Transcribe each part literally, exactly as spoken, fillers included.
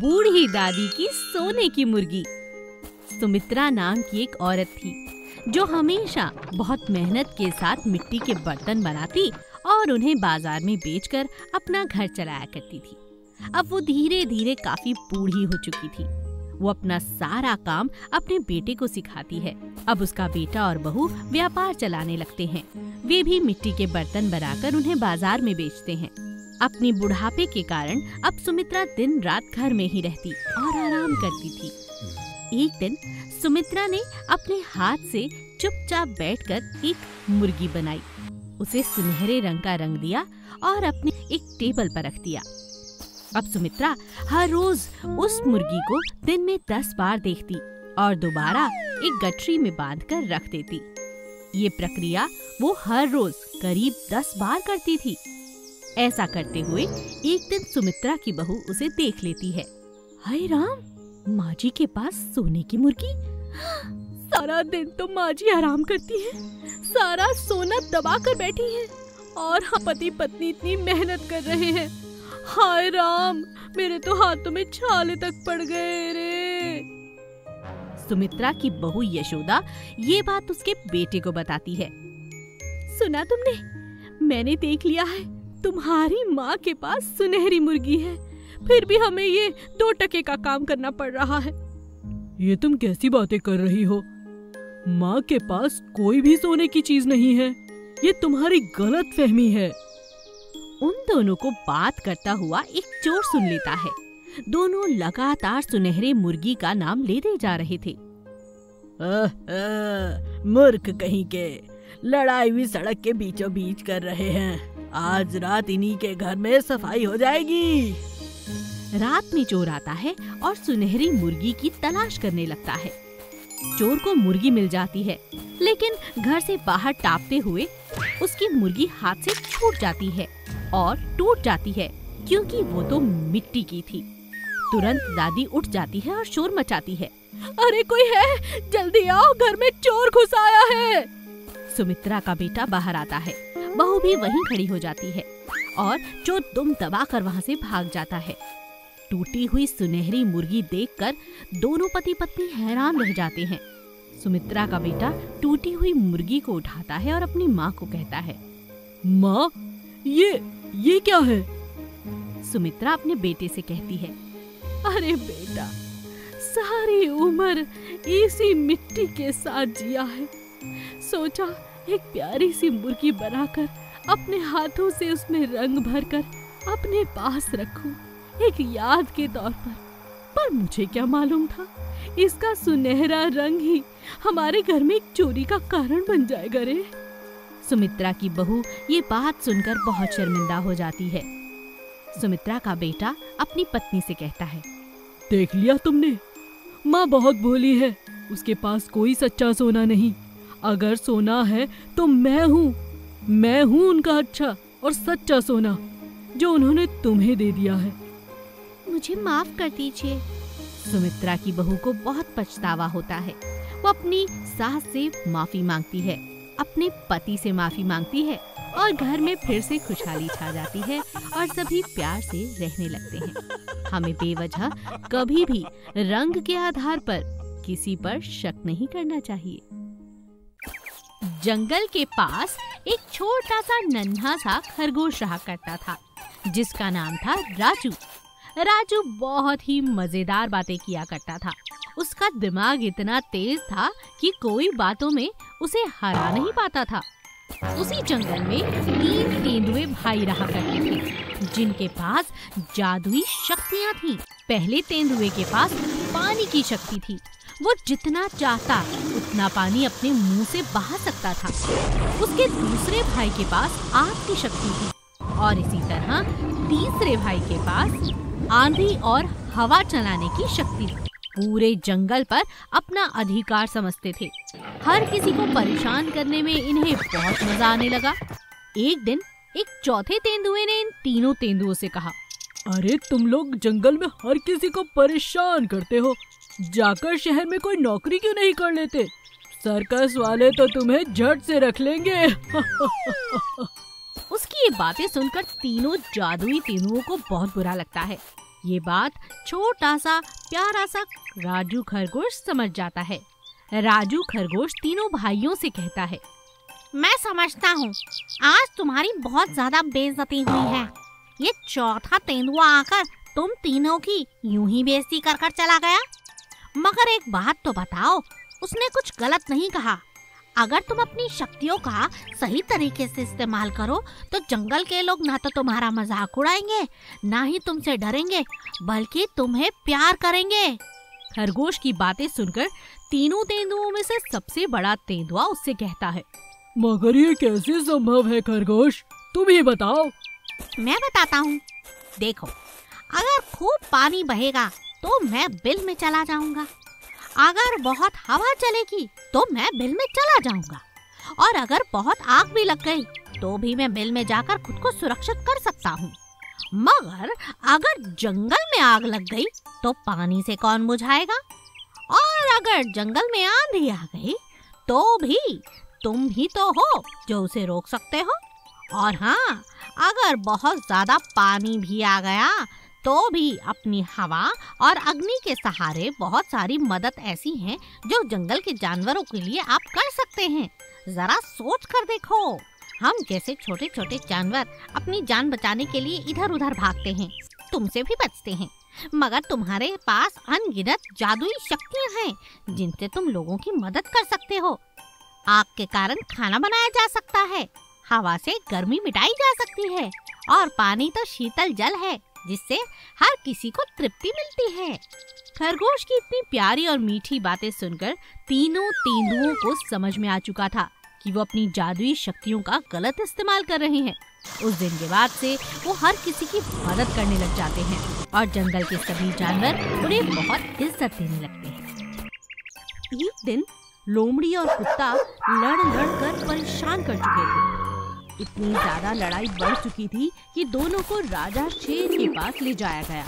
बूढ़ी दादी की सोने की मुर्गी। सुमित्रा नाम की एक औरत थी जो हमेशा बहुत मेहनत के साथ मिट्टी के बर्तन बनाती और उन्हें बाजार में बेचकर अपना घर चलाया करती थी। अब वो धीरे धीरे काफी बूढ़ी हो चुकी थी। वो अपना सारा काम अपने बेटे को सिखाती है। अब उसका बेटा और बहू व्यापार चलाने लगते हैं। वे भी मिट्टी के बर्तन बनाकर उन्हें बाजार में बेचते हैं। अपनी बुढ़ापे के कारण अब सुमित्रा दिन रात घर में ही रहती और आराम करती थी। एक दिन सुमित्रा ने अपने हाथ से चुपचाप बैठकर एक मुर्गी बनाई। उसे सुनहरे रंग का रंग दिया और अपने एक टेबल पर रख दिया। अब सुमित्रा हर रोज उस मुर्गी को दिन में दस बार देखती और दोबारा एक गठरी में बांधकर रख देती। ये प्रक्रिया वो हर रोज करीब दस बार करती थी। ऐसा करते हुए एक दिन सुमित्रा की बहू उसे देख लेती है। हाय राम, माँ जी के पास सोने की मुर्गी। सारा दिन तो माँ जी आराम करती है, सारा सोना दबा कर बैठी है और हम पति पत्नी इतनी मेहनत कर रहे हैं। हाय राम, मेरे तो हाथों में छाले तक पड़ गए रे। सुमित्रा की बहू यशोदा ये बात उसके बेटे को बताती है। सुना तुमने? मैंने देख लिया है, तुम्हारी माँ के पास सुनहरी मुर्गी है, फिर भी हमें ये दो टके का काम करना पड़ रहा है। ये तुम कैसी बातें कर रही हो? माँ के पास कोई भी सोने की चीज नहीं है। ये तुम्हारी गलत फहमी है। उन दोनों को बात करता हुआ एक चोर सुन लेता है। दोनों लगातार सुनहरे मुर्गी का नाम लेते जा रहे थे। आह, आह, मूर्ख कहीं के, लड़ाई भी सड़क के बीचों बीच कर रहे हैं। आज रात इन्हीं के घर में सफाई हो जाएगी। रात में चोर आता है और सुनहरी मुर्गी की तलाश करने लगता है। चोर को मुर्गी मिल जाती है, लेकिन घर से बाहर टापते हुए उसकी मुर्गी हाथ से छूट जाती है और टूट जाती है, क्योंकि वो तो मिट्टी की थी। तुरंत दादी उठ जाती है और शोर मचाती है। अरे कोई है, जल्दी आओ, घर में चोर घुस आया है। सुमित्रा का बेटा बाहर आता है। बहू भी वहीं खड़ी हो जाती है और चोर दुम दबाकर वहाँ से भाग जाता है। टूटी हुई सुनहरी मुर्गी देखकर दोनों पति पत्नी हैरान रह जाते हैं। सुमित्रा का बेटा टूटी हुई मुर्गी को उठाता है और अपनी माँ को कहता है, माँ, ये ये क्या है? सुमित्रा अपने बेटे से कहती है, अरे बेटा, सारी उम्र इसी मिट्टी के साथ जिया है, सोचा एक प्यारी सी मुर्गी बनाकर अपने हाथों से उसमें रंग भरकर अपने पास रखूं, एक याद के तौर पर। पर मुझे क्या मालूम था, इसका सुनहरा रंग ही हमारे घर में एक चोरी का कारण बन जाएगा रे। सुमित्रा की बहू ये बात सुनकर बहुत शर्मिंदा हो जाती है। सुमित्रा का बेटा अपनी पत्नी से कहता है, देख लिया तुमने, माँ बहुत भोली है, उसके पास कोई सच्चा सोना नहीं। अगर सोना है तो मैं हूँ, मैं हूँ उनका अच्छा और सच्चा सोना, जो उन्होंने तुम्हें दे दिया है। मुझे माफ कर दीजिए। सुमित्रा की बहू को बहुत पछतावा होता है। वो अपनी सास से माफी मांगती है, अपने पति से माफी मांगती है और घर में फिर से खुशहाली छा जाती है और सभी प्यार से रहने लगते हैं। हमें बेवजह कभी भी रंग के आधार पर किसी पर शक नहीं करना चाहिए। जंगल के पास एक छोटा सा नन्हा सा खरगोश रहा करता था, जिसका नाम था राजू। राजू बहुत ही मजेदार बातें किया करता था। उसका दिमाग इतना तेज था कि कोई बातों में उसे हरा नहीं पाता था। उसी जंगल में तीन तेंदुए भाई रहा करते थे, जिनके पास जादुई शक्तियाँ थीं। पहले तेंदुए के पास पानी की शक्ति थी। वो जितना चाहता उतना पानी अपने मुंह से बहा सकता था। उसके दूसरे भाई के पास आग की शक्ति थी और इसी तरह तीसरे भाई के पास आंधी और हवा चलाने की शक्ति थी। पूरे जंगल पर अपना अधिकार समझते थे। हर किसी को परेशान करने में इन्हें बहुत मजा आने लगा। एक दिन एक चौथे तेंदुए ने इन तीनों तेंदुओं से कहा, अरे तुम लोग जंगल में हर किसी को परेशान करते हो, जाकर शहर में कोई नौकरी क्यों नहीं कर लेते? सर्कस वाले तो तुम्हें झट से रख लेंगे। उसकी ये बातें सुनकर तीनों जादुई तेंदुओं को बहुत बुरा लगता है, ये बात छोटा सा प्यारा सा राजू खरगोश समझ जाता है। राजू खरगोश तीनों भाइयों से कहता है, मैं समझता हूँ आज तुम्हारी बहुत ज्यादा बेइज्जती हुई है। ये चौथा तेंदुआ आकर तुम तीनों की यूं ही बेइज्जती कर कर चला गया। मगर एक बात तो बताओ, उसने कुछ गलत नहीं कहा। अगर तुम अपनी शक्तियों का सही तरीके से इस्तेमाल करो तो जंगल के लोग ना तो तुम्हारा मजाक उड़ाएंगे, ना ही तुमसे डरेंगे, बल्कि तुम्हें प्यार करेंगे। खरगोश की बातें सुनकर तीनों तेंदुओं में से सबसे बड़ा तेंदुआ उससे कहता है, मगर ये कैसे संभव है खरगोश, तुम ही बताओ। मैं बताता हूँ। देखो, अगर खूब पानी बहेगा तो मैं बिल में चला जाऊंगा, अगर बहुत हवा चलेगी तो मैं बिल में चला जाऊंगा, और अगर बहुत आग भी लग गई तो भी मैं बिल में जाकर खुद को सुरक्षित कर सकता हूँ। मगर अगर जंगल में आग लग गई तो पानी से कौन बुझाएगा, और अगर जंगल में आंधी आ गई तो भी तुम ही तो हो जो उसे रोक सकते हो। और हाँ, अगर बहुत ज्यादा पानी भी आ गया तो भी अपनी हवा और अग्नि के सहारे बहुत सारी मदद ऐसी हैं जो जंगल के जानवरों के लिए आप कर सकते हैं। जरा सोच कर देखो, हम जैसे छोटे छोटे जानवर अपनी जान बचाने के लिए इधर उधर भागते हैं, तुमसे भी बचते हैं, मगर तुम्हारे पास अनगिनत जादुई शक्तियां हैं जिनसे तुम लोगों की मदद कर सकते हो। आग के कारण खाना बनाया जा सकता है, हवा से गर्मी मिटाई जा सकती है, और पानी तो शीतल जल है जिससे हर किसी को तृप्ति मिलती है। खरगोश की इतनी प्यारी और मीठी बातें सुनकर तीनों तेंदुओं को समझ में आ चुका था कि वो अपनी जादुई शक्तियों का गलत इस्तेमाल कर रहे हैं। उस दिन के बाद से वो हर किसी की मदद करने लग जाते हैं और जंगल के सभी जानवर उन्हें बहुत इज्जत देने लगते हैं। एक दिन लोमड़ी और कुत्ता लड़ लड़ कर परेशान कर चुके थे। इतनी ज्यादा लड़ाई बढ़ चुकी थी कि दोनों को राजा शेर के पास ले जाया गया।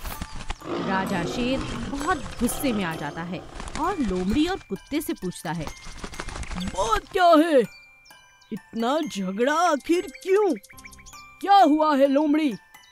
राजा शेर बहुत गुस्से में आ जाता है और लोमड़ी और कुत्ते से पूछता है, बात क्या है? इतना झगड़ा आखिर क्यों? क्या हुआ है लोमड़ी?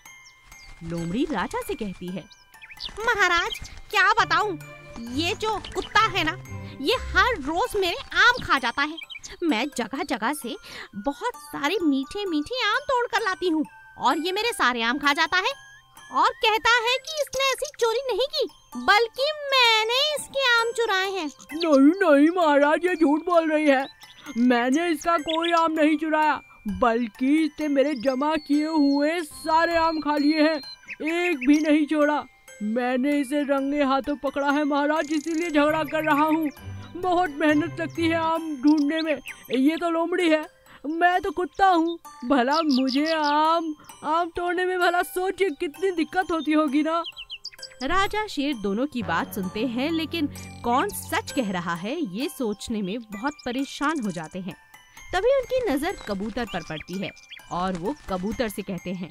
लोमड़ी राजा से कहती है, महाराज क्या बताऊं, ये जो कुत्ता है ना, ये हर रोज मेरे आम खा जाता है। मैं जगह जगह से बहुत सारे मीठे मीठे आम तोड़ कर लाती हूँ और ये मेरे सारे आम खा जाता है और कहता है कि इसने ऐसी चोरी नहीं की, बल्कि मैंने इसके आम चुराए हैं। नहीं नहीं महाराज, ये झूठ बोल रही है। मैंने इसका कोई आम नहीं चुराया, बल्कि इसने मेरे जमा किए हुए सारे आम खा लिए हैं, एक भी नहीं छोड़ा। मैंने इसे रंगे हाथों पकड़ा है महाराज, इसीलिए झगड़ा कर रहा हूँ। बहुत मेहनत लगती है आम ढूंढने में। ये तो लोमड़ी है, मैं तो कुत्ता हूँ। भला मुझे आम आम तोड़ने में भला सोचिए कितनी दिक्कत होती होगी ना। राजा शेर दोनों की बात सुनते हैं, लेकिन कौन सच कह रहा है ये सोचने में बहुत परेशान हो जाते हैं। तभी उनकी नजर कबूतर पर पड़ती है और वो कबूतर से कहते हैं,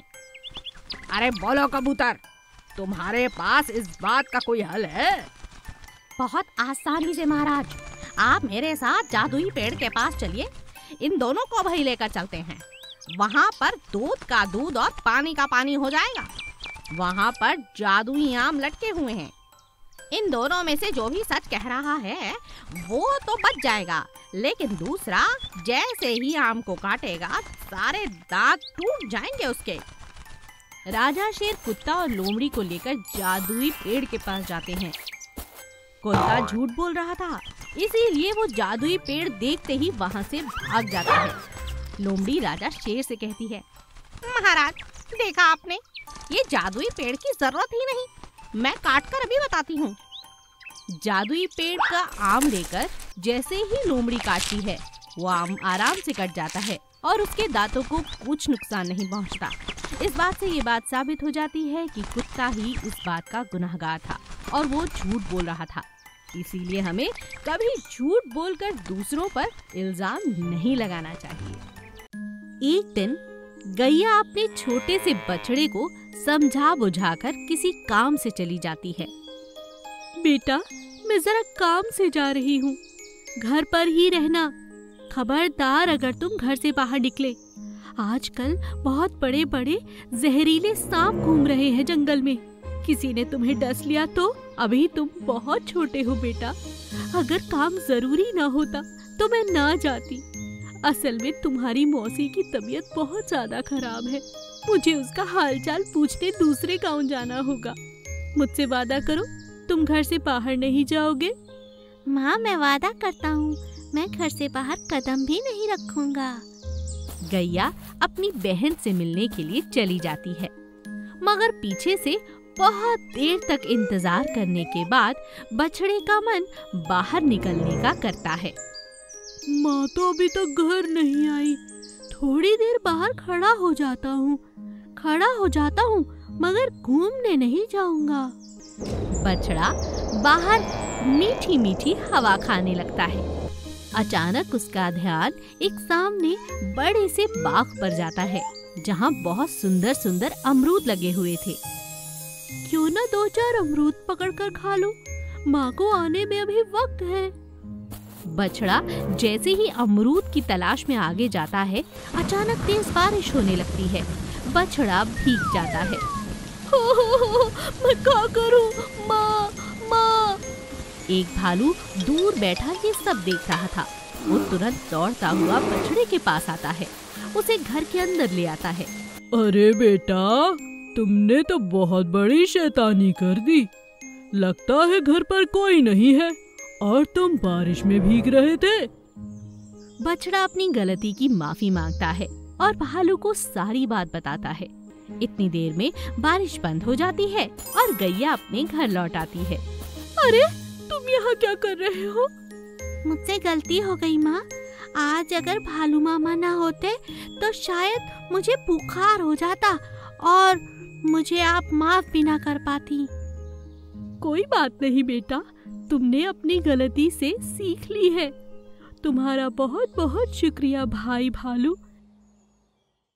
अरे बोलो कबूतर, तुम्हारे पास इस बात का कोई हल है? बहुत आसानी से महाराज, आप मेरे साथ जादुई पेड़ के पास चलिए, इन दोनों को वहीं लेकर चलते हैं। वहाँ पर दूध का दूध और पानी का पानी हो जाएगा। वहाँ पर जादुई आम लटके हुए हैं। इन दोनों में से जो भी सच कह रहा है वो तो बच जाएगा, लेकिन दूसरा जैसे ही आम को काटेगा सारे दांत टूट जाएंगे उसके। राजा शेर कुत्ता और लोमड़ी को लेकर जादुई पेड़ के पास जाते हैं। कुत्ता झूठ बोल रहा था, इसीलिए वो जादुई पेड़ देखते ही वहाँ से भाग जाता है। लोमड़ी राजा शेर से कहती है, महाराज देखा आपने, ये जादुई पेड़ की जरूरत ही नहीं, मैं काट कर अभी बताती हूँ। जादुई पेड़ का आम लेकर जैसे ही लोमड़ी काटती है, वो आम आराम से कट जाता है और उसके दांतों को कुछ नुकसान नहीं पहुँचता। इस बात से ये बात साबित हो जाती है कि कुत्ता ही इस बात का गुनहगार था और वो झूठ बोल रहा था। इसीलिए हमें कभी झूठ बोलकर दूसरों पर इल्जाम नहीं लगाना चाहिए। एक दिन गैया अपने छोटे से बछड़े को समझा बुझाकर किसी काम से चली जाती है। बेटा, मैं जरा काम से जा रही हूँ, घर पर ही रहना। खबरदार अगर तुम घर से बाहर निकले। आजकल बहुत बड़े बड़े जहरीले सांप घूम रहे हैं जंगल में। किसी ने तुम्हें डस लिया तो? अभी तुम बहुत छोटे हो बेटा। अगर काम जरूरी ना होता तो मैं ना जाती। असल में तुम्हारी मौसी की तबीयत बहुत ज्यादा खराब है। मुझे उसका हालचाल पूछने दूसरे गांव जाना होगा। मुझसे वादा करो, तुम घर से बाहर नहीं जाओगे। माँ, मैं वादा करता हूँ, मैं घर से बाहर कदम भी नहीं रखूंगा। गैया अपनी बहन से मिलने के लिए चली जाती है, मगर पीछे से बहुत देर तक इंतजार करने के बाद बछड़े का मन बाहर निकलने का करता है। माँ तो अभी तक घर नहीं आई। थोड़ी देर बाहर खड़ा हो जाता हूँ खड़ा हो जाता हूँ मगर घूमने नहीं जाऊंगा। बछड़ा बाहर मीठी मीठी हवा खाने लगता है। अचानक उसका ध्यान एक सामने बड़े से बाग पर जाता है, जहाँ बहुत सुंदर सुंदर अमरूद लगे हुए थे। क्यों ना दो चार अमरूद पकड़कर खा लूं? माँ को आने में अभी वक्त है। बछड़ा जैसे ही अमरूद की तलाश में आगे जाता है, अचानक तेज बारिश होने लगती है। बछड़ा भीग जाता है। हो हो हो, मैं क्या करूं? माँ, माँ। एक भालू दूर बैठा ये सब देख रहा था। वो तुरंत दौड़ता हुआ बछड़े के पास आता है, उसे घर के अंदर ले आता है। अरे बेटा, तुमने तो बहुत बड़ी शैतानी कर दी। लगता है घर पर कोई नहीं है और तुम बारिश में भीग रहे थे। बछड़ा अपनी गलती की माफी मांगता है और भालू को सारी बात बताता है। इतनी देर में बारिश बंद हो जाती है और गैया अपने घर लौट आती है। अरे, तुम यहाँ क्या कर रहे हो? मुझसे गलती हो गई माँ। आज अगर भालू मामा ना होते तो शायद मुझे बुखार हो जाता और मुझे आप माफ भी ना कर पाती। कोई बात नहीं बेटा, तुमने अपनी गलती से सीख ली है। तुम्हारा बहुत बहुत शुक्रिया भाई भालू।